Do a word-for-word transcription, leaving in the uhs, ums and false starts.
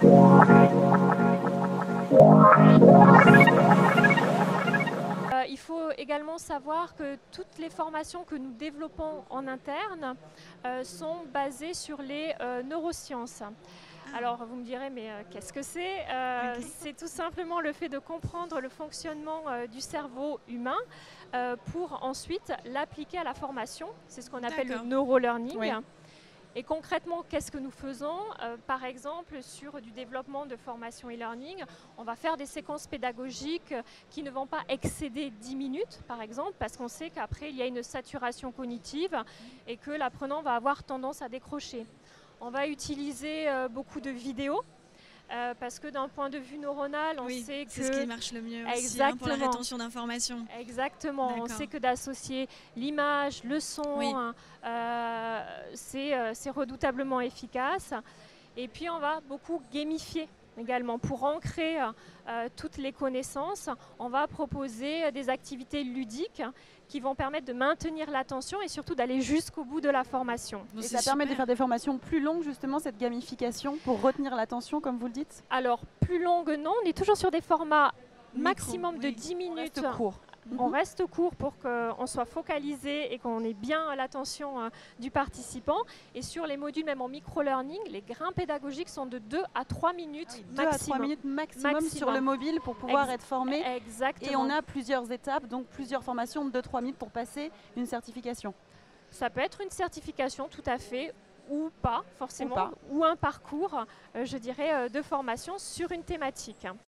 Euh, il faut également savoir que toutes les formations que nous développons en interne euh, sont basées sur les euh, neurosciences. Alors vous me direz, mais euh, qu'est-ce que c'est euh, Okay. C'est tout simplement le fait de comprendre le fonctionnement euh, du cerveau humain euh, pour ensuite l'appliquer à la formation. C'est ce qu'on appelle le neurolearning. Oui. Et concrètement, qu'est-ce que nous faisons euh, Par exemple, sur du développement de formation e-learning, on va faire des séquences pédagogiques qui ne vont pas excéder dix minutes, par exemple, parce qu'on sait qu'après, il y a une saturation cognitive et que l'apprenant va avoir tendance à décrocher. On va utiliser euh, beaucoup de vidéos. Euh, parce que d'un point de vue neuronal, on oui, sait que... c'est ce qui marche le mieux aussi hein, pour la rétention d'informations. Exactement. On sait que d'associer l'image, le son, oui. hein, euh, c'est euh, redoutablement efficace. Et puis, on va beaucoup gamifier également. Pour ancrer euh, toutes les connaissances, on va proposer des activités ludiques qui vont permettre de maintenir l'attention et surtout d'aller jusqu'au bout de la formation. Et ça permet de faire des formations plus longues, justement, cette gamification, pour retenir l'attention, comme vous le dites? Alors, plus longues, non. On est toujours sur des formats Micro, maximum oui. de dix minutes. On reste court. On reste court pour qu'on soit focalisé et qu'on ait bien l'attention euh, du participant. Et sur les modules, même en micro-learning, les grains pédagogiques sont de deux à trois minutes Ah oui, maximum. deux à trois minutes maximum, maximum sur le mobile pour pouvoir Ex être formé. Exactement. Et on a plusieurs étapes, donc plusieurs formations de deux à trois minutes pour passer une certification. Ça peut être une certification, tout à fait, ou pas forcément, ou, pas. ou un parcours, euh, je dirais, euh, de formation sur une thématique.